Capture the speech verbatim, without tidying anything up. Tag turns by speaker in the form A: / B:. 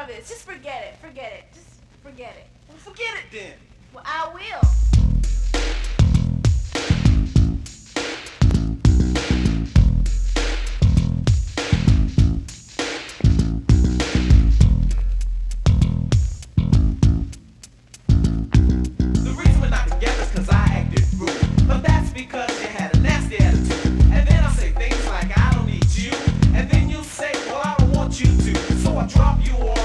A: this. Just forget it. Forget it. Just forget it.
B: Well, forget it then.
A: Well, I will.
B: The reason we're not together is cause I acted rude. But that's because you had a nasty attitude. And then I say things like I don't need you. And then you say, well, I don't want you to. So I drop you off.